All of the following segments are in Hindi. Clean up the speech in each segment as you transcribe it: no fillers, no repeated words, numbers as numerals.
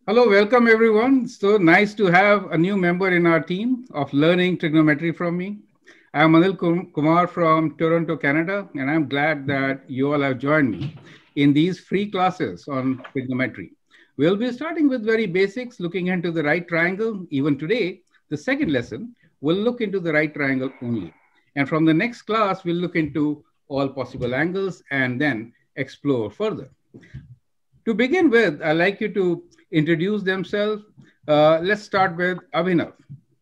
Hello, welcome everyone. So nice to have a new member in our team of learning trigonometry from me. I'm Anil Kumar from Toronto, Canada, and I'm glad that you all have joined me in these free classes on trigonometry. We'll be starting with very basics, looking into the right triangle. Even today, the second lesson will look into the right triangle only. And from the next class, we'll look into all possible angles and then explore further. To begin with, I'd like you to introduce themselves. Let's start with Abhinav.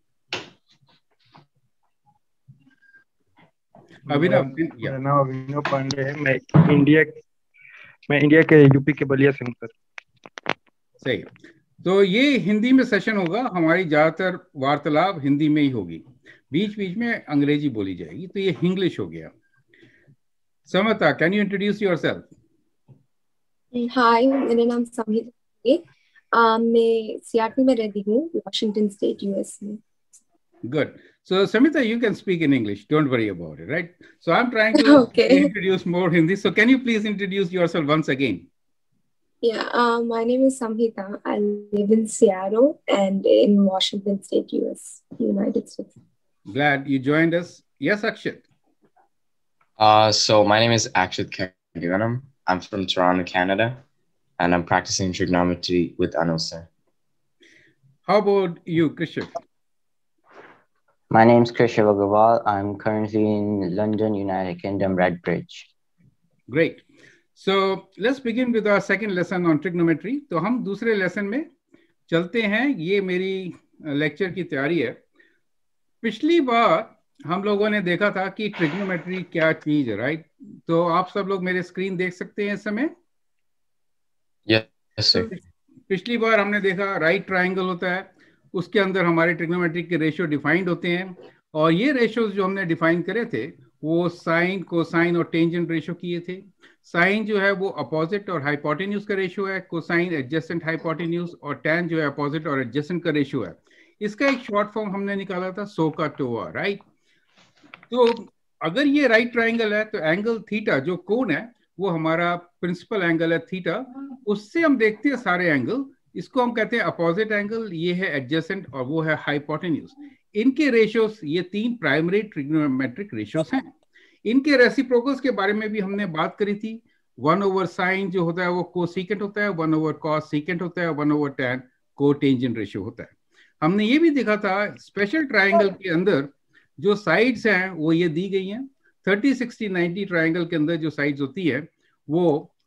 अभिनव, मेरा नाम अभिनव पांडे है। मैं इंडिया के यूपी के बलिया से हूँ सर। सही। तो ये हिंदी में सेशन होगा, हमारी ज्यादातर वार्तालाप हिंदी में ही होगी, बीच बीच में अंग्रेजी बोली जाएगी, तो ये इंग्लिश हो गया। Samta, can you introduce yourself? Hi, मेरा नाम समहिता है। मैं सियाटल में रहती हूँ, वॉशिंगटन स्टेट, यूएस में। Good. So, Samita, you can speak in English. Don't worry about it, right? So, I'm trying to introduce more Hindi. So, can you please introduce yourself once again? Yeah, my name is Samhita. I live in Seattle and in Washington State, US, United States. Glad you joined us. Yes, Akshat. So, my name is Akshat Kadivanam. I'm from Toronto, Canada, and I'm practicing trigonometry with Anil sir. How about you, Krishna? My name is Krish Agarwal. I'm currently in London, United Kingdom, Redbridge. Great. So let's begin with our second lesson on trigonometry. तो हम दूसरे लेसन में चलते हैं। ये मेरी लेक्चर की तैयारी है। पिछली बार हम लोगों ने देखा था कि ट्रिग्नोमेट्री क्या चीज है, राइट? तो आप सब लोग मेरे स्क्रीन देख सकते हैं इस समय? Yes sir. पिछली बार हमने देखा राइट ट्राइंगल होता है, उसके अंदर हमारे ट्रिग्नोमेट्रिक के रेशियो डिफाइंड होते हैं, और ये रेशियोज जो हमने डिफाइन करे थे वो साइन, कोसाइन और टेंजेंट रेशियो किए थे। साइन जो है वो अपोजिट और हाइपोटेन्यूज का रेशियो है, कोसाइन एडजेसेंट हाइपोटेन्यूज, और टैन जो है अपोजिट और एडजेसेंट का रेशियो है। इसका एक शॉर्ट फॉर्म हमने निकाला था SOHCAHTOA, राइट? तो अगर ये राइट ट्राइंगल है तो एंगल थीटा जो कोण है वो हमारा प्रिंसिपल एंगल है थीटा, उससे हम देखते हैं सारे एंगल। इसको हम कहते हैं अपोजिट एंगल, ये है एडजेसेंट और वो है हाइपोटेन्यूज। इनके रेशियोज, ये तीन प्राइमरी ट्रिग्नोमेट्रिक रेशियोज हैं। इनके रेसिप्रोकल्स के बारे में भी हमने बात करी थी। 1/sin जो होता है वो कोसेकेंट होता है, 1/cos सेकेंट होता है, 1/tan कोटेंजेंट रेशियो होता है। हमने ये भी देखा था स्पेशल ट्राइंगल के अंदर जो साइड्स हैं वो ये दी गई हैं। 30, 60, 90 ट्राइंगल के अंदर जो साइड्स होती है वो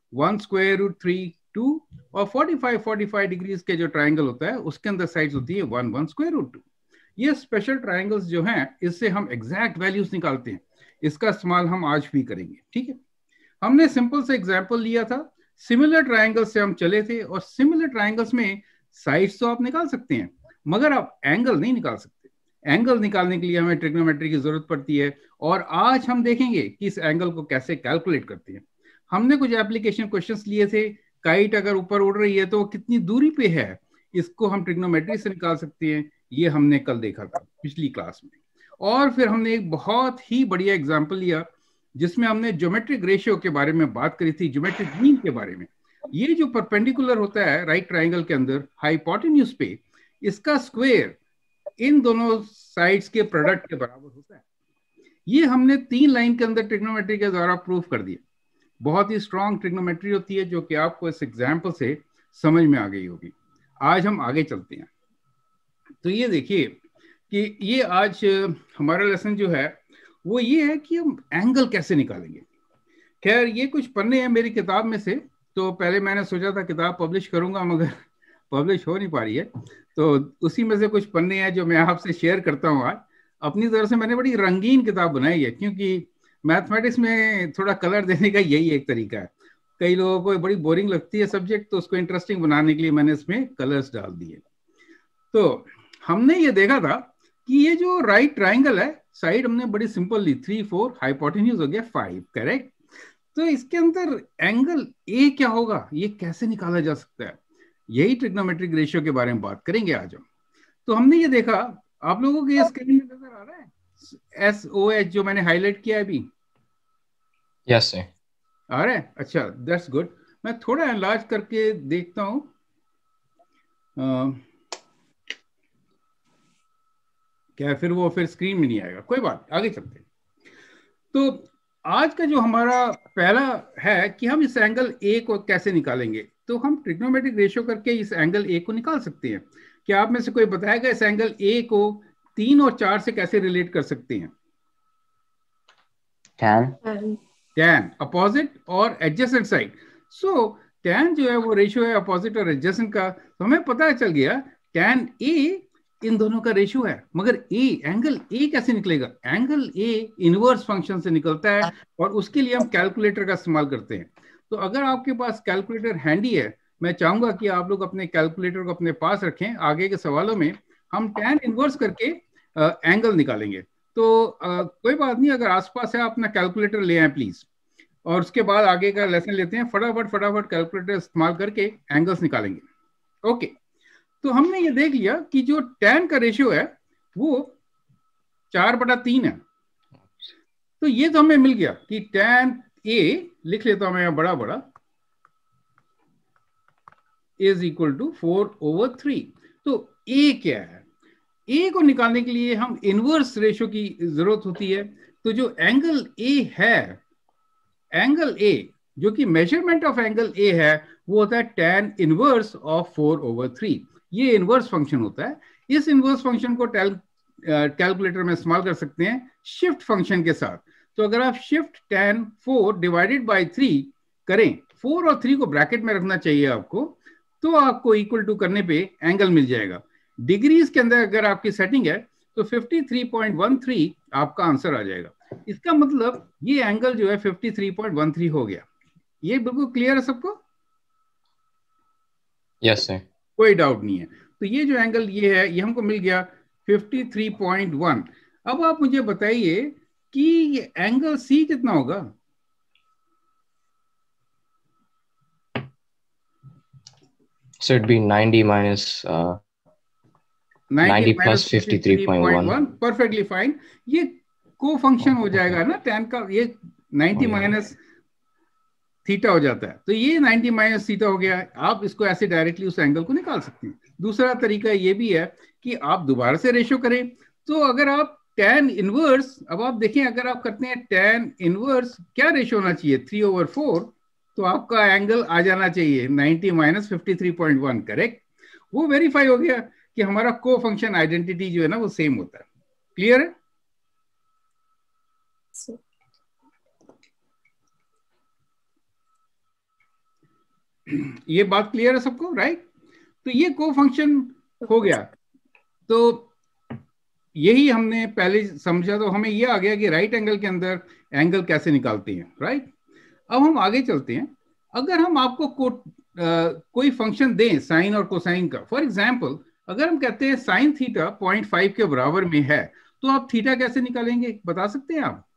1√3, 2 और 45 डिग्रीज के जो ट्राइंगल होता है उसके अंदर साइड्स होती है 1√2। ये स्पेशल ट्राइंगल्स जो हैं इससे हम एग्जैक्ट वैल्यूज निकालते हैं। इसका इस्तेमाल हम आज भी करेंगे, ठीक है? हमने सिंपल से एग्जाम्पल लिया था, सिमिलर ट्राइंगल्स से हम चले थे, और सिमिलर ट्राइंगल्स में साइड्स तो आप निकाल सकते हैं मगर आप एंगल नहीं निकाल सकते। एंगल निकालने के लिए हमें ट्रिग्नोमेट्री की जरूरत पड़ती है, और आज हम देखेंगे कि इस एंगल को कैसे कैलकुलेट करते हैं। हमने कुछ एप्लीकेशन क्वेश्चंस लिए थे, काइट अगर ऊपर उड़ रही है तो कितनी दूरी पे है, इसको हम ट्रिग्नोमेट्री से निकाल सकते हैं। ये हमने कल देखा था पिछली क्लास में। और फिर हमने एक बहुत ही बढ़िया एग्जाम्पल लिया जिसमें हमने ज्योमेट्रिक रेशियो के बारे में बात करी थी, ज्योमेट्रिक मीन के बारे में। ये जो परपेंडिकुलर होता है राइट ट्राइंगल के अंदर हाइपोटेन्यूज पे, इसका स्क्वायर इन दोनों साइड्स के प्रोडक्ट के बराबर होता है। ये हमने 3 लाइन के अंदर ट्रिग्नोमेट्री के द्वारा प्रूफ कर दिया। बहुत ही स्ट्रॉन्ग ट्रिग्नोमेट्री होती है जो कि आपको इस एग्जाम्पल से समझ में आ गई होगी। आज हम आगे चलते हैं। तो ये देखिए कि ये आज हमारा लेसन जो है वो ये है कि हम एंगल कैसे निकालेंगे। खैर ये कुछ पन्ने हैं मेरी किताब में से, तो पहले मैंने सोचा था किताब पब्लिश करूंगा मगर पब्लिश हो नहीं पा रही है, तो उसी में से कुछ पन्ने हैं जो मैं आपसे शेयर करता हूँ आज। अपनी तरफ से मैंने बड़ी रंगीन किताब बनाई है, क्योंकि मैथमेटिक्स में थोड़ा कलर देने का यही एक तरीका है। कई लोगों को बड़ी बोरिंग लगती है सब्जेक्ट, तो उसको इंटरेस्टिंग बनाने के लिए मैंने इसमें कलर्स डाल दिए। तो हमने ये देखा था कि ये जो राइट ट्राइंगल है, साइड हमने बड़ी सिंपल ली, 3, 4, हाइपोटेन्यूज हो गया 5, करेक्ट? तो इसके अंदर एंगल ए क्या होगा, ये कैसे निकाला जा सकता है, यही ट्रिग्नोमेट्रिक रेशियो के बारे में बात करेंगे आज हम। तो हमने ये देखा, आप लोगों को ये स्क्रीन में नजर आ रहा है SOH जो मैंने हाईलाइट किया है अभी? Yes sir. आ रहा है? अच्छा, दैट्स गुड। मैं थोड़ा एनलार्ज करके देखता हूँ। क्या फिर स्क्रीन में नहीं आएगा, कोई बात, आगे चलते हैं। तो आज का जो हमारा पहला है कि हम इस एंगल ए को कैसे निकालेंगे। तो हम ट्रिग्नोमेट्रिक रेशियो करके इस एंगल ए को निकाल सकते हैं। क्या आप में से कोई बताएगा इस एंगल ए को 3 और 4 से कैसे रिलेट कर सकते हैं? tan अपोजिट और एडजेसेंट साइड। सो tan जो है वो रेशियो है अपोजिट और एडजेसेंट का। तो हमें पता चल गया tan ए इन दोनों का रेशियो है, मगर एंगल ए कैसे निकलेगा? एंगल ए इनवर्स फंक्शन से निकलता है और उसके लिए हम कैलकुलेटर का इस्तेमाल करते हैं। तो अगर आपके पास कैलकुलेटर हैंडी है, मैं चाहूंगा कि आप लोग अपने कैलकुलेटर को अपने पास रखें। आगे के सवालों में हम tan इनवर्स करके एंगल निकालेंगे। तो कोई बात नहीं, अगर आसपास है अपना कैलकुलेटर ले आए प्लीज, और उसके बाद आगे का लेसन लेते हैं। फटाफट कैलकुलेटर इस्तेमाल करके एंगल्स निकालेंगे। ओके, तो हमने ये देख लिया कि जो tan का रेशियो है वो 4/3 है। तो ये तो हमें मिल गया कि tan A, लिख लेता हूं मैं बड़ा इज इक्वल टू 4/3। तो A क्या है? A को निकालने के लिए हम इनवर्स रेशियो की जरूरत होती है। तो जो एंगल A है, एंगल A जो कि मेजरमेंट ऑफ एंगल A है, वो होता है tan इनवर्स ऑफ 4/3। ये इनवर्स फंक्शन होता है। इस इनवर्स फंक्शन को कैलकुलेटर में इस्तेमाल कर सकते हैं शिफ्ट फंक्शन के साथ। तो अगर आप शिफ्ट tan 4 डिवाइडेड बाय 3 करें, 4 और 3 को ब्रैकेट में रखना चाहिए आपको, तो आपको इक्वल टू करने पे एंगल मिल जाएगा। डिग्रीज के अंदर अगर आपकी सेटिंग है तो 53.13 आपका आंसर आ जाएगा। इसका मतलब ये एंगल जो है 53.13 हो गया। ये बिल्कुल क्लियर है सबको? यस सर, कोई डाउट नहीं है। तो ये जो एंगल ये है, ये हमको मिल गया 53.1। अब आप मुझे बताइए कि ये एंगल सी कितना होगा? so it'd be 90 minus 90 plus 53.1. Perfectly fine. ये को फंक्शन हो जाएगा ना tan का, ये 90 माइनस थीटा हो जाता है। तो ये 90 माइनस थीटा हो गया। आप इसको ऐसे डायरेक्टली उस एंगल को निकाल सकते हैं। दूसरा तरीका ये भी है कि आप दोबारा से रेशियो करें। तो अगर आप tan इनवर्स, अब आप देखें अगर आप करते हैं tan इनवर्स, क्या रेशियो होना चाहिए? 3/4। तो आपका एंगल आ जाना चाहिए 90 माइनस 53.1। करेक्ट, वो वेरीफाई हो गया कि हमारा को फंक्शन आइडेंटिटी जो है ना वो सेम होता है। क्लियर है? ये बात क्लियर है सबको? राइट। तो ये को फंक्शन हो गया। तो यही हमने पहले समझा। तो हमें ये आ गया कि राइट एंगल के अंदर एंगल कैसे निकालते हैं। राइट, अब हम आगे चलते हैं। अगर हम आपको कोई फंक्शन दें साइन और कोसाइन का, फॉर एग्जांपल अगर हम कहते हैं साइन थीटा 0.5 के बराबर में है, तो आप थीटा कैसे निकालेंगे, बता सकते हैं आप?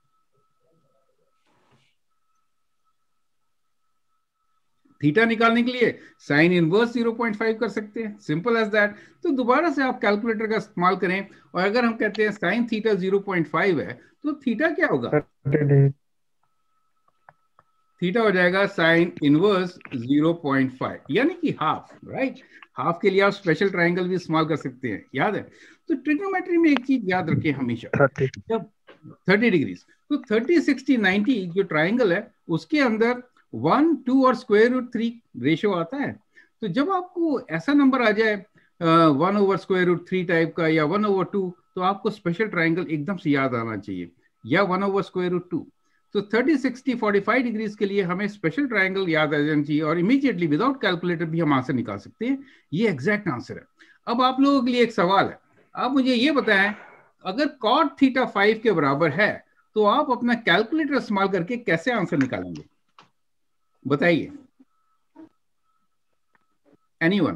थीटा निकालने के लिए साइन इनवर्स 0.5 कर सकते हैं, सिंपल एज दैट। तो दोबारा से आप कैलकुलेटर का इस्तेमाल करें, और अगर हम कहते हैं साइन थीटा 0.5 है, तो थीटा क्या होगा? थीटा हो जाएगा साइन इनवर्स 0.5, यानी कि हाफ। राइट, हाफ के लिए आप स्पेशल ट्रायंगल भी इस्तेमाल कर सकते हैं, याद है? तो ट्रिग्नोमेट्री में एक चीज याद रखें हमेशा, जब 30 डिग्री, तो 30, 60, 90 जो ट्रायंगल है उसके अंदर 1, 2 और √3 रेशियो आता है। तो जब आपको ऐसा नंबर आ जाए 1/√3 टाइप का या 1/2, तो आपको स्पेशल ट्रायंगल एकदम से याद आना चाहिए, या 1/√2। तो 30, 60, 45 डिग्रीज के लिए हमें स्पेशल ट्रायंगल याद आ जाना चाहिए, और इमीडिएटली विदाउट कैलकुलेटर भी हम आंसर निकाल सकते हैं। ये एग्जैक्ट आंसर है। अब आप लोगों के लिए एक सवाल है, आप मुझे ये बताएं, अगर cot थीटा 5 के बराबर है, तो आप अपना कैलकुलेटर इस्तेमाल करके कैसे आंसर निकालेंगे, बताइए? एनीवन?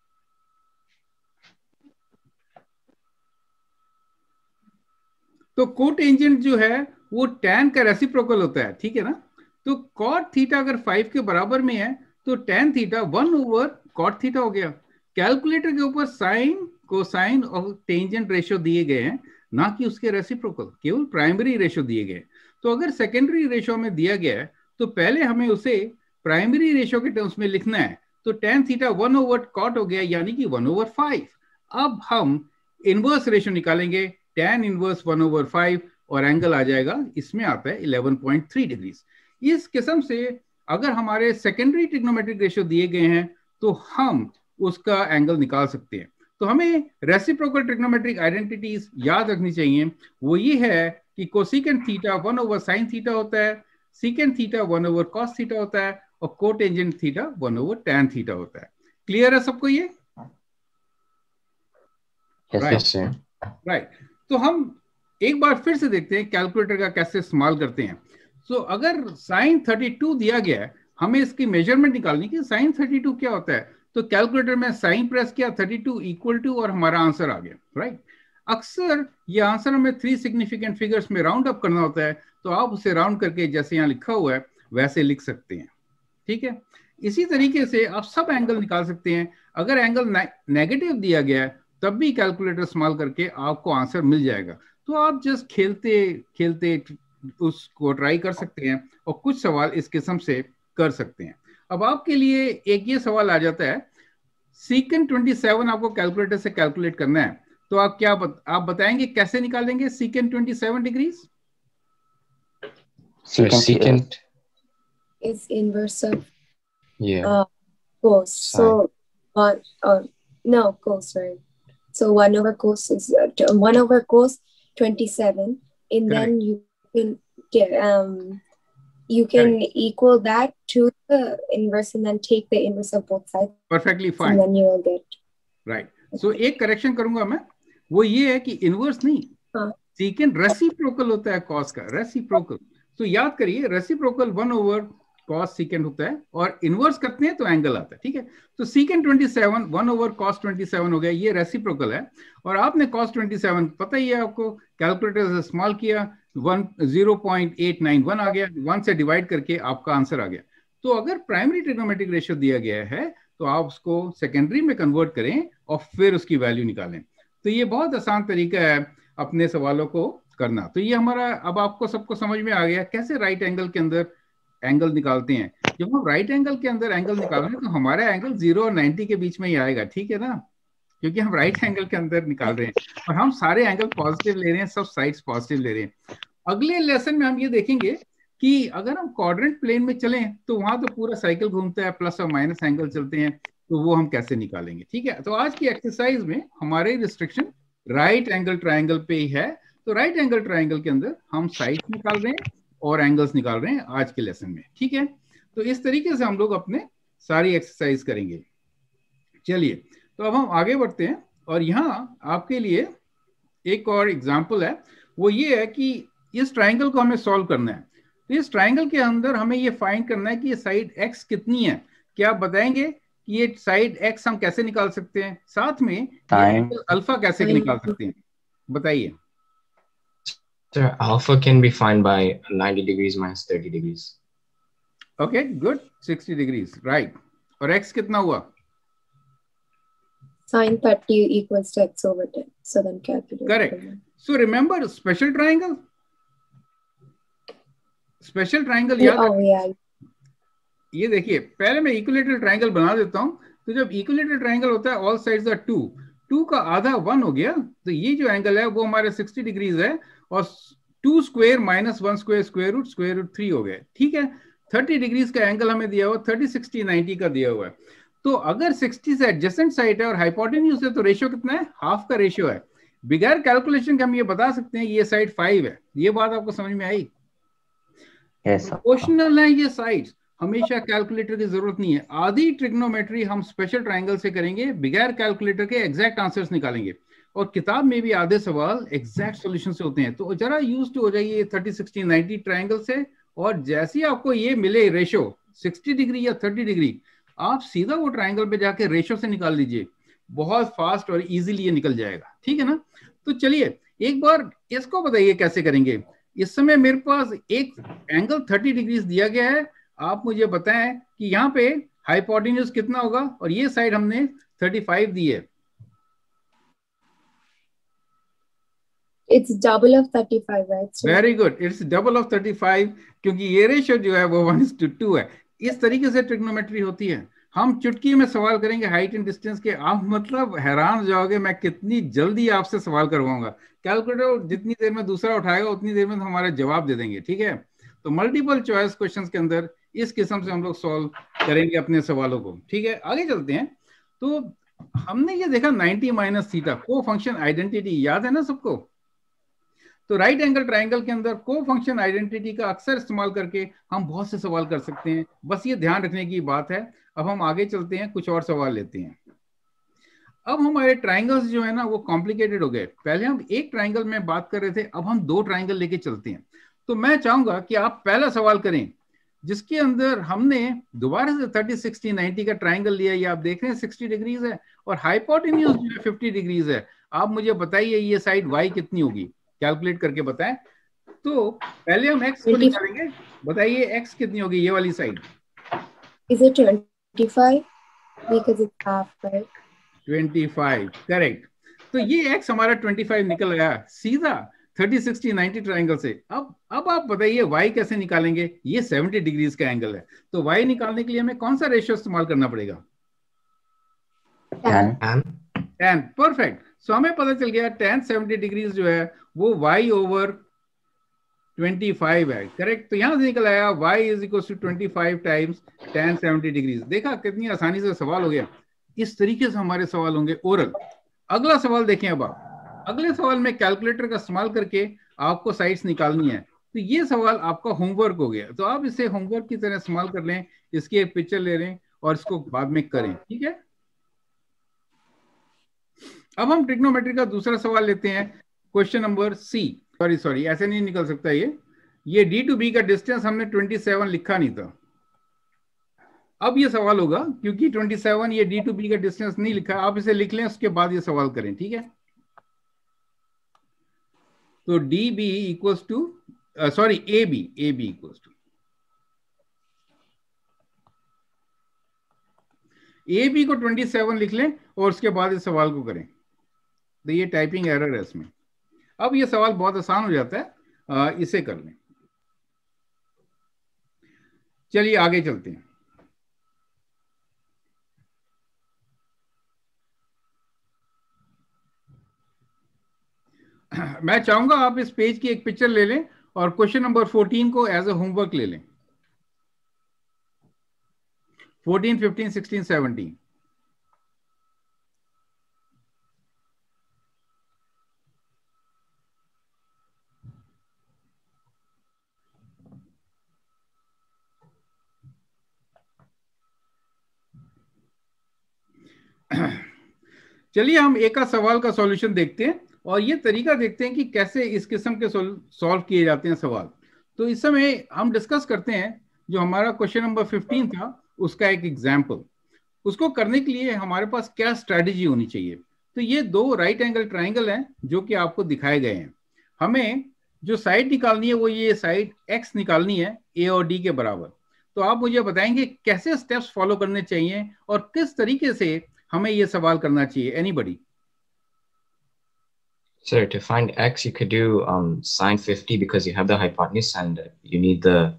तो कोटेंजेंट जो है वो tan का रेसिप्रोकल होता है, ठीक है ना? तो cot थीटा अगर 5 के बराबर में है, तो tan थीटा 1/cot थीटा हो गया। कैलकुलेटर के ऊपर साइन, कोसाइन और टेंजेंट रेशियो दिए गए हैं, ना कि उसके रेसिप्रोकल, केवल प्राइमरी रेशियो दिए गए। तो अगर सेकेंडरी रेशियो में दिया गया है, तो पहले हमें उसे प्राइमरी रेशियो के टर्म्स में लिखना है, तो tan थीटा 1/cot हो गया, यानी कि 1/5। अब हम इनवर्स रेशियो निकालेंगे, tan इनवर्स 1/5, और एंगल आ जाएगा, इसमें आता है 11.3 डिग्री। इस किस्म से अगर हमारे सेकेंडरी ट्रिग्नोमेट्रिक रेशियो दिए गए हैं तो हम उसका एंगल निकाल सकते हैं। तो हमें रेसिप्रोकल ट्रिग्नोमेट्रिक आइडेंटिटीज याद रखनी चाहिए। वो ये है कि कोसेकेंट थीटा 1/sin थीटा होता है, सेकेंट थीटा 1/cos थीटा होता है, और कोटेंजेंट थीटा 1/tan थीटा होता है। क्लियर है सबको ये? राइट। तो हम एक बार फिर से देखते हैं कैलकुलेटर का कैसे इस्तेमाल करते हैं। सो अगर sin 32 दिया गया है, हमें इसकी मेजरमेंट निकालनी कि sin 32 क्या होता है। तो कैलकुलेटर में साइन प्रेस किया, 32 इक्वल टू, और हमारा आंसर आ गया। राइट। अक्सर ये आंसर हमें 3 सिग्निफिकेंट फिगर्स में राउंड अप करना होता है, तो आप उसे राउंड करके जैसे यहाँ लिखा हुआ है वैसे लिख सकते हैं। ठीक है। इसी तरीके से आप सब एंगल निकाल सकते हैं। अगर एंगल नेगेटिव दिया गया है तब भी कैलकुलेटर इस्तेमाल करके आपको आंसर मिल जाएगा। तो आप जस्ट खेलते खेलते उसको ट्राई कर सकते हैं और कुछ सवाल इस किस्म से कर सकते हैं। अब आपके लिए एक ये सवाल आ जाता है, सीकेंट 27 आपको कैलकुलेटर से कैलकुलेट करना है, तो आप क्या आप बताएंगे कैसे निकालेंगे secant 27 degrees? Secant is inverse of yeah cos. Sine. So cos, right? So 1/cos is 1/cos 27, and Correct. then you can get you can equal that to the inverse, and then take the inverse of both sides. Perfectly fine. And then you will get right. So एक करेक्शन करूंगा मैं, वो ये है कि इनवर्स नहीं, सीकेंट रेसिप्रोकल होता है कॉस का, रेसिप्रोकल। तो याद करिए, रेसिप्रोकल 1/cos सीकेंट होता है, और इनवर्स करते हैं तो एंगल आता है। ठीक है। तो सीकेंट 27 1/cos 27 हो गया, ये रेसिप्रोकल है। और आपने cos 27 पता ही है आपको, कैलकुलेटर से इस्तेमाल किया, 0.891 आ गया, 1 से डिवाइड करके आपका आंसर आ गया। तो अगर प्राइमरी ट्रिग्नोमेट्रिक रेशियो दिया गया है तो आप उसको सेकेंडरी में कन्वर्ट करें और फिर उसकी वैल्यू निकालें। तो ये बहुत आसान तरीका है अपने सवालों को करना। तो ये हमारा, अब आपको सबको समझ में आ गया कैसे राइट एंगल के अंदर एंगल निकालते हैं। जब हम राइट एंगल के अंदर एंगल निकाल रहे हैं तो हमारा एंगल 0 और 90 के बीच में ही आएगा। ठीक है ना, क्योंकि हम राइट एंगल के अंदर निकाल रहे हैं और हम सारे एंगल पॉजिटिव ले रहे हैं, सब साइड्स पॉजिटिव ले रहे हैं। अगले लेसन में हम ये देखेंगे कि अगर हम क्वाड्रेंट प्लेन में चलें तो वहां तो पूरा साइकिल घूमता है, प्लस और माइनस एंगल चलते हैं, तो वो हम कैसे निकालेंगे। ठीक है। तो आज की एक्सरसाइज में हमारे रिस्ट्रिक्शन राइट एंगल ट्राइंगल पे ही है। तो राइट एंगल ट्राइंगल के अंदर हम साइड्स निकाल रहे हैं और एंगल्स निकाल रहे हैं आज के लेसन में। ठीक है। तो इस तरीके से हम लोग अपने सारी एक्सरसाइज करेंगे। चलिए, तो अब हम आगे बढ़ते हैं, और यहाँ आपके लिए एक और एग्जाम्पल है। वो ये है कि इस ट्राइंगल को हमें सॉल्व करना है। तो इस ट्राइंगल के अंदर हमें ये फाइंड करना है कि ये साइड एक्स कितनी है। क्या आप बताएंगे कि ये साइड एक्स हम कैसे निकाल सकते हैं, साथ में अल्फा कैसे निकाल सकते हैं, बताइए। Sir, alpha can be found by 90 degrees minus 30 degrees. Okay, good. 60 degrees, right. और x कितना हुआ? Sin 30 equals to x over 10. So then calculate. Correct. So remember special triangle? Special triangle याद है? ये देखिए, पहले मैं इक्विलेटरल ट्राइंगल बना देता हूँ। तो जब इक्विलेटरल ट्राइंगल होता है ऑल साइड्स आर 2, 2 का आधा 1 हो गया, तो ये जो एंगल है वो हमारे 60 डिग्रीज है, और 2 square minus 1 square square root 3 हो गए। ठीक है। 30 डिग्रीज का एंगल हमें दिया हुआ, 30 60 90 का दिया हुआ है। तो अगर 60 से एडजेसेंट साइड है और हाइपोटेन्यूज है तो रेशियो कितना है? हाफ का रेशियो है। बिगैर कैलकुलेशन के हम ये बता सकते हैं ये साइड 5 है। ये बात आपको समझ में आई? प्रोपोर्शनल है ये साइड्स, हमेशा कैलकुलेटर की जरूरत नहीं है। आधी ट्रिग्नोमेट्री हम स्पेशल ट्राइंगल से करेंगे, बिगैर कैलकुलेटर के एग्जैक्ट आंसर्स निकालेंगे, और किताब में भी आधे सवाल एग्जैक्ट सॉल्यूशन से होते हैं। तो जरा यूज्ड हो जाइए 30 60 90 ट्राइंगल से, और जैसे ही आपको ये मिले रेशो 60 डिग्री या 30 डिग्री, आप सीधा वो ट्राइंगल पे जाके रेशो से निकाल लीजिए, बहुत फास्ट और इजीली ये निकल जाएगा। ठीक है ना। तो चलिए एक बार इसको बताइए कैसे करेंगे। इस समय मेरे पास एक एंगल 30 डिग्रीज दिया गया है, आप मुझे बताएं कि यहाँ पे हाइपोटेन्यूज कितना होगा, और ये साइड हमने 35 दी है। It's double of 35, right? So Very good. It's double of 35, क्योंकि ये रेशियो जो है वो 1:2 है। इस तरीके से ट्रिग्नोमेट्री होती है। हम चुटकी में सवाल करेंगे हाइट एंड डिस्टेंस के। आप मतलब हैरान हो जाओगे मैं कितनी जल्दी आपसे सवाल करवाऊंगा। कैलकुलेटर जितनी देर में दूसरा उठाएगा उतनी देर में तो हमारे जवाब दे देंगे, ठीक है। तो मल्टीपल चॉइस क्वेश्चंस के अंदर इस किस्म से हम लोग सॉल्व करेंगे अपने सवालों को, ठीक है। आगे चलते हैं। तो हमने ये देखा 90 minus theta co function identity, याद है ना सबको। तो राइट एंगल ट्राइंगल के अंदर को फंक्शन आइडेंटिटी का अक्सर इस्तेमाल करके हम बहुत से सवाल कर सकते हैं, बस ये ध्यान रखने की बात है। अब हम आगे चलते हैं, कुछ और सवाल लेते हैं। अब हमारे ट्राइंगल्स जो है ना वो कॉम्प्लिकेटेड हो गए। पहले हम एक ट्राइंगल में बात कर रहे थे, अब हम दो ट्राइंगल लेके चलते हैं। तो मैं चाहूंगा कि आप पहला सवाल करें जिसके अंदर हमने दोबारा से 30, 60, 90 का ट्राइंगल लिया। ये आप देख रहे हैं 60 डिग्रीज है और हाइपोटेन्यूज जो है 50 डिग्रीज है। आप मुझे बताइए ये साइड y कितनी होगी, कैलकुलेट करके बताएं। तो पहले हम x को निकालेंगे, बताइए x कितनी होगी ये वाली साइड। Is it 25? Because it's half, right? 25, correct. तो ये x हमारा 25 निकल गया सीधा 30, 60, 90 ट्राइंगल से। अब आप बताइए y कैसे निकालेंगे। ये 70 डिग्रीज का एंगल है, तो y निकालने के लिए हमें कौन सा रेशियो इस्तेमाल करना पड़ेगा? tan। परफेक्ट। सो हमें पता चल गया tan 70 डिग्रीज जो है वो y ओवर 25 है, करेक्ट। तो यहां से निकल आया y is equal to 25 times tan 70 degrees. देखा कितनी आसानी से सवाल हो गया। इस तरीके से हमारे सवाल होंगे ओरल। अगला सवाल देखें। अब आप अगले सवाल में कैलकुलेटर का इस्तेमाल करके आपको साइड्स निकालनी है। तो ये सवाल आपका होमवर्क हो गया, तो आप इसे होमवर्क की तरह इस्तेमाल कर लें। इसकी एक पिक्चर ले लें और इसको बाद में करें, ठीक है। अब हम ट्रिग्नोमेट्री का दूसरा सवाल लेते हैं, क्वेश्चन नंबर सी। सॉरी ऐसे नहीं निकल सकता। ये D to B का डिस्टेंस हमने 27 लिखा नहीं था। अब ये सवाल होगा क्योंकि 27 ये D to B का डिस्टेंस नहीं लिखा। आप इसे लिख लें, उसके बाद ये सवाल करें, ठीक है। तो DB equals to AB equals to AB को 27 लिख लें और उसके बाद इस सवाल को करें। तो ये टाइपिंग एरर है इसमें। अब ये सवाल बहुत आसान हो जाता है, इसे कर लें। चलिए आगे चलते हैं। मैं चाहूंगा आप इस पेज की एक पिक्चर ले लें और क्वेश्चन नंबर 14 को एज ए होमवर्क ले लें। 14, 15, 16, 17। चलिए हम एक का सवाल का सॉल्यूशन देखते हैं और ये तरीका देखते हैं कि कैसे इस किस्म के सॉल्व किए जाते हैं सवाल। तो इस समय हम डिस्कस करते हैं जो हमारा क्वेश्चन नंबर 15 था उसका एक एग्जाम्पल। उसको करने के लिए हमारे पास क्या स्ट्रैटेजी होनी चाहिए। तो ये दो राइट एंगल ट्राइंगल हैं जो कि आपको दिखाए गए हैं। हमें जो साइड निकालनी है वो ये साइड x निकालनी है a और d के बराबर। तो आप मुझे बताएंगे कैसे स्टेप्स फॉलो करने चाहिए और किस तरीके से हमें ये सवाल करना चाहिए। Anybody? Sir, to find x, you could do sine 50 because you have the hypotenuse and you need the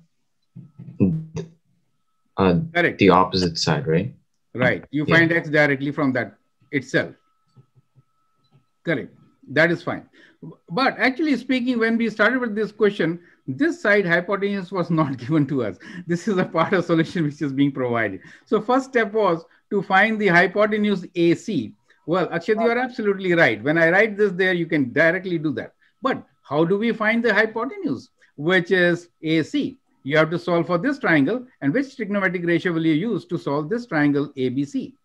Correct. The opposite side, right? Right. You find x directly from that itself. Correct. That is fine. But actually speaking, when we started with this question, this side hypotenuse was not given to us. This is a part of solution which is being provided. So first step was to find the hypotenuse AC. Well, Akshat, you are absolutely right. When I write this there, you can directly do that. But how do we find the hypotenuse, which is AC? You have to solve for this triangle. And which trigonometric ratio will you use to solve this triangle ABC?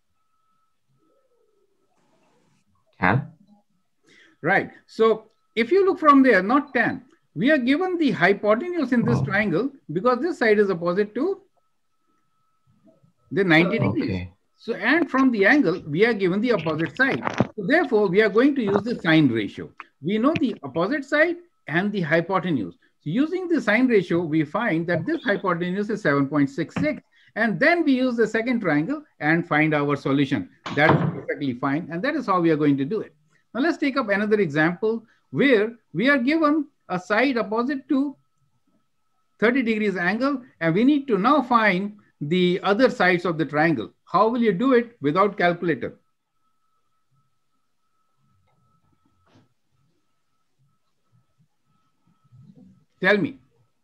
Tan. Right. So if you look from there, not tan, we are given the hypotenuse in this triangle because this side is opposite to the 90 degrees. Okay. So, and from the angle, we are given the opposite side. So therefore, we are going to use the sine ratio. We know the opposite side and the hypotenuse. So using the sine ratio, we find that this hypotenuse is 7.66. And then we use the second triangle and find our solution. That is perfectly fine. And that is how we are going to do it. Now let's take up another example where we are given a side opposite to 30 degrees angle. And we need to now find the other sides of the triangle. How will you do it without calculator? Tell me.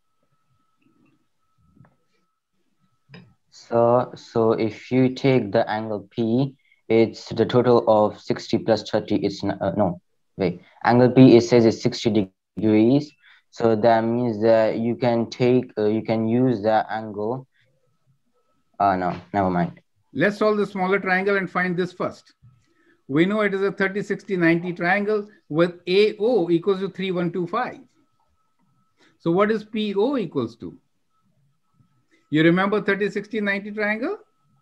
So if you take the angle P, it's the total of 60 plus 30. It's no, wait. Angle P, it says it's 60 degrees. So that means that you can take, you can use that angle. No, never mind. Let's solve the smaller triangle and find this first. We know it is a 30, 60, 90 triangle with AO equals to 3125. So what is PO equals to? You remember 30, 60, 90 triangle?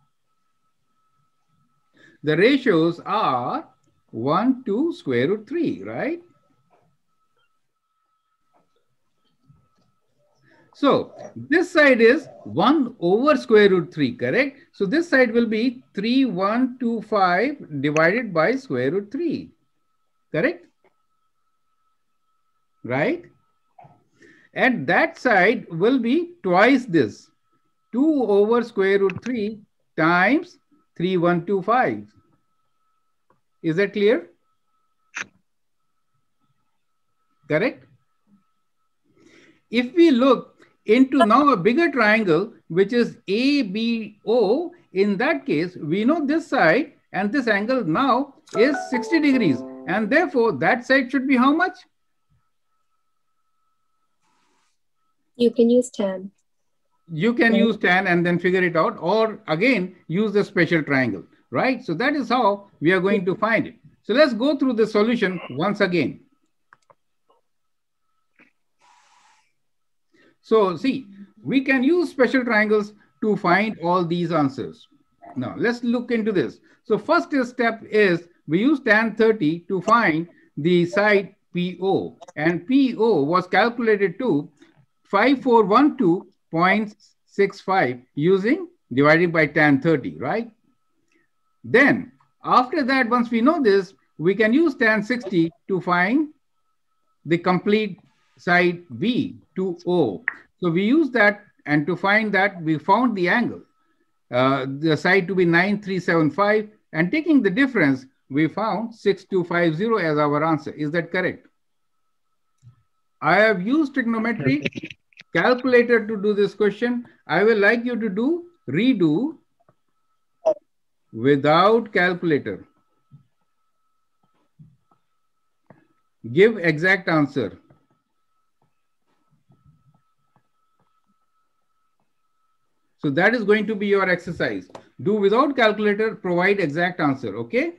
The ratios are 1 to square root 3, right? So this side is 1 over square root 3, correct? So this side will be 3125 divided by square root 3, correct? Right? And that side will be twice this, 2 over square root 3 times 3125. Is that clear? Correct? If we look into now a bigger triangle, which is ABO, in that case, we know this side and this angle now is 60 degrees. And therefore, that side should be how much? You can use tan. You can use tan and then figure it out, or again, use the special triangle, right? So that is how we are going to find it. So let's go through the solution once again. So see, we can use special triangles to find all these answers. Now let's look into this. So first step is we use tan 30 to find the side PO, and PO was calculated to 5412.65 using dividing by tan 30, right? Then after that, once we know this, we can use tan 60 to find the complete side B to O. So we use that, and to find that, we found the angle, the side to be 9375, and taking the difference, we found 6250 as our answer. Is that correct? I have used trigonometry calculator to do this question. I will like you to do redo without calculator. Give exact answer. So that is going to be your exercise. Do without calculator, provide exact answer, okay?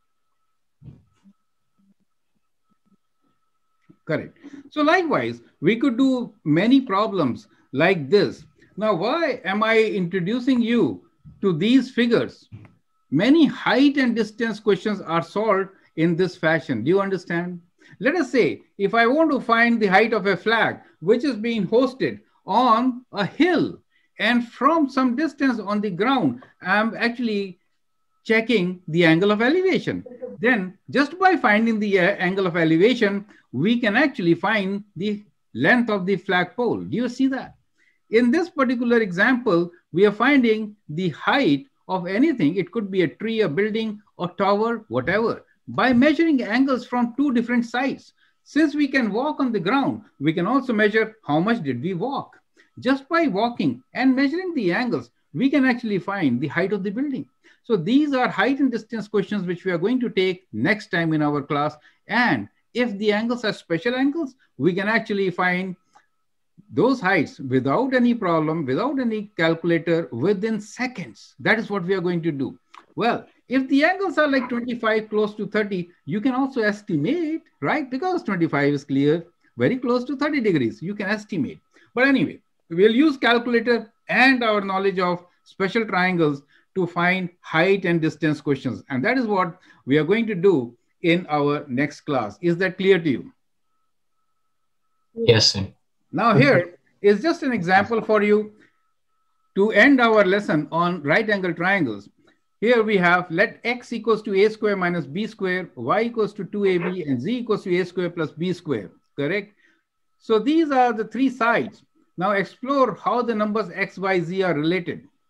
Correct. So likewise, we could do many problems like this. Now, why am I introducing you to these figures? Many height and distance questions are solved in this fashion. Do you understand? Let us say, if I want to find the height of a flag, which is being hosted on a hill, and from some distance on the ground, I'm actually checking the angle of elevation. Then just by finding the angle of elevation, we can actually find the length of the flagpole. Do you see that? In this particular example, we are finding the height of anything. It could be a tree, a building, a tower, whatever, by measuring angles from two different sides. Since we can walk on the ground, we can also measure how much did we walk. Just by walking and measuring the angles, we can actually find the height of the building. So these are height and distance questions which we are going to take next time in our class. And if the angles are special angles, we can actually find those heights without any problem, without any calculator, within seconds. That is what we are going to do. Well, if the angles are like 25 close to 30, you can also estimate, right? Because 25 is clear, very close to 30 degrees, you can estimate. But anyway, we'll use calculator and our knowledge of special triangles to find height and distance questions. And that is what we are going to do in our next class. Is that clear to you? Yes, sir. Now here is just an example for you to end our lesson on right angle triangles. Here we have let x equals to a square minus b square, y equals to 2ab, and z equals to a square plus b square, correct? So these are the three sides. Now explore how the numbers x, y, z are related.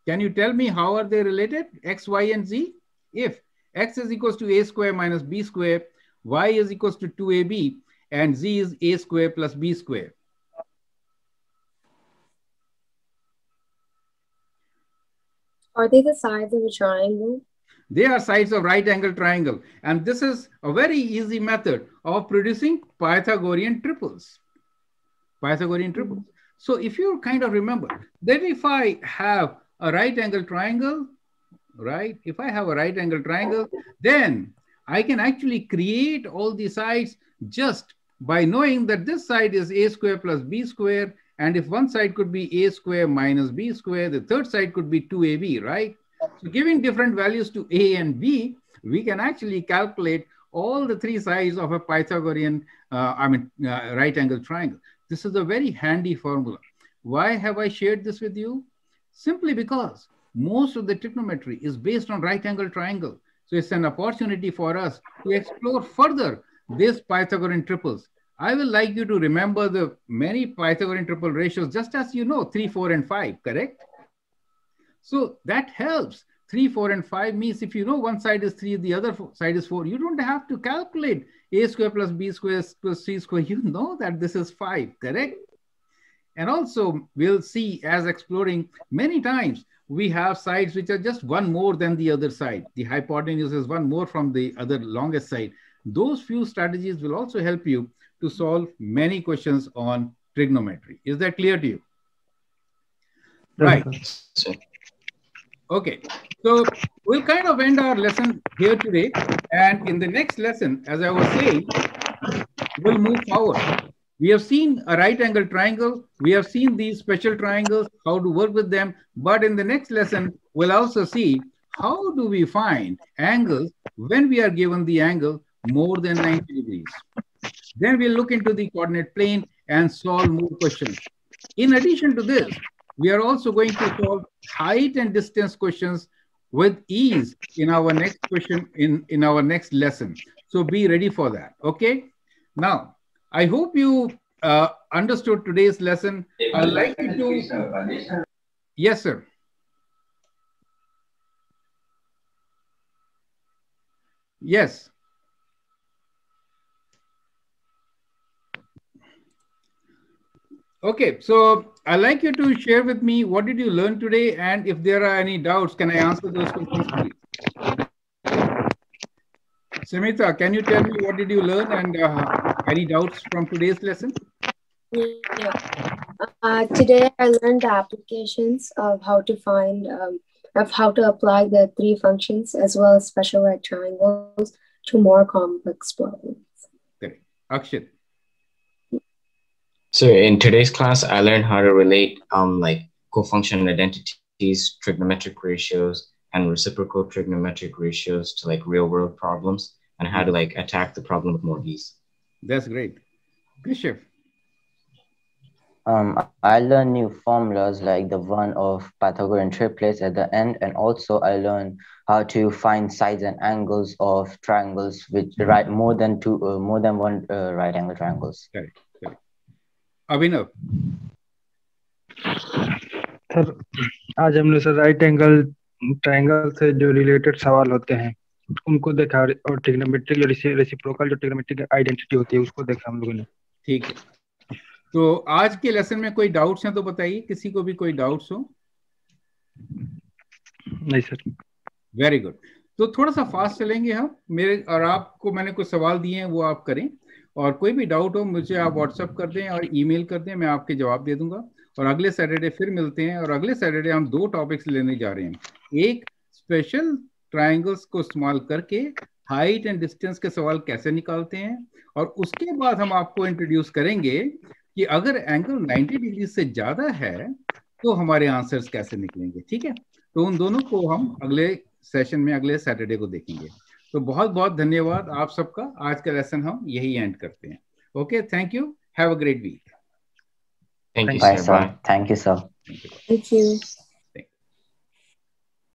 Can you tell me how are they related, x, y, and z? If x is equals to a square minus b square, y is equals to 2ab, and z is a square plus b square. Are they the sides of a triangle? They are sides of right angle triangle. And this is a very easy method of producing Pythagorean triples. Pythagorean triples. So if you kind of remember that if I have a right angle triangle, right? If I have a right angle triangle, then I can actually create all the sides just by knowing that this side is a square plus b square. And if one side could be a square minus b square, the third side could be 2ab, right? So giving different values to a and b, we can actually calculate all the three sides of a Pythagorean, right angle triangle. This is a very handy formula. Why have I shared this with you? Simply because most of the trigonometry is based on right angle triangle. So it's an opportunity for us to explore further these Pythagorean triples. I will like you to remember the many Pythagorean triple ratios, just as you know, 3, 4, and 5, correct? So that helps. 3, 4, and 5 means if you know one side is 3, the other side is 4, you don't have to calculate a square plus b square plus c square. You know that this is 5, correct? And also we'll see as exploring many times, we have sides which are just one more than the other side. The hypotenuse is one more from the other longest side. Those few strategies will also help you to solve many questions on trigonometry. Is that clear to you? Right. Okay. So we'll kind of end our lesson here today. And in the next lesson, as I was saying, we'll move forward. We have seen a right angle triangle. We have seen these special triangles, how to work with them. But in the next lesson, we'll also see how do we find angles when we are given the angle more than 90 degrees. Then we'll look into the coordinate plane and solve more questions. In addition to this, we are also going to solve height and distance questions with ease in our next question, in our next lesson. So be ready for that, okay? Now, I hope you understood today's lesson. I'd like you to... Yes, sir. Yes. Okay, so I'd like you to share with me what did you learn today, and if there are any doubts, can I answer those questions, please? Samita, can you tell me what did you learn and any doubts from today's lesson? Yeah. Today I learned the applications of how to find, of how to apply the three functions as well as special right triangles to more complex problems. Correct. Akshat. So in today's class, I learned how to relate like cofunction identities, trigonometric ratios, and reciprocal trigonometric ratios to like real world problems, and how to like attack the problem with more ease. That's great. Keshav. I learned new formulas like the one of Pythagorean triplets at the end, and also I learned how to find sides and angles of triangles which more than one right angle triangles. Correct. Abhinav sir, आज हमने सर राइट एंगल ट्रायंगल से जो रिलेटेड सवाल होते हैं उनको देखा, और ट्रिग्नोमेट्रिक रेसिप्रोकल जो ट्रिग्नोमेट्रिक आइडेंटिटी होती है उसको देखा हम लोगों ने। ठीक है, तो आज के लेसन में कोई डाउट्स हैं तो बताइए, किसी को भी कोई डाउट्स हो? नहीं सर। Very good. तो थोड़ा सा फास्ट चलेंगे हम, मेरे और आपको मैंने कुछ सवाल दिए हैं वो आप करें, और कोई भी डाउट हो मुझे आप व्हाट्सअप कर दें और ईमेल कर दें, मैं आपके जवाब दे दूंगा। और अगले सैटरडे फिर मिलते हैं, और अगले सैटरडे हम 2 टॉपिक्स लेने जा रहे हैं। एक, स्पेशल ट्रायंगल्स को इस्तेमाल करके हाइट एंड डिस्टेंस के सवाल कैसे निकालते हैं, और उसके बाद हम आपको इंट्रोड्यूस करेंगे कि अगर एंगल 90 डिग्री से ज्यादा है तो हमारे आंसर्स कैसे निकलेंगे। ठीक है, तो उन दोनों को हम अगले सेशन में अगले सैटरडे को देखेंगे। तो बहुत बहुत धन्यवाद आप सबका। आज का लेसन हम यही एंड करते हैं। Okay, thank you, have a great week. Thank you, sir. Bye. Thank you, sir. Thank you.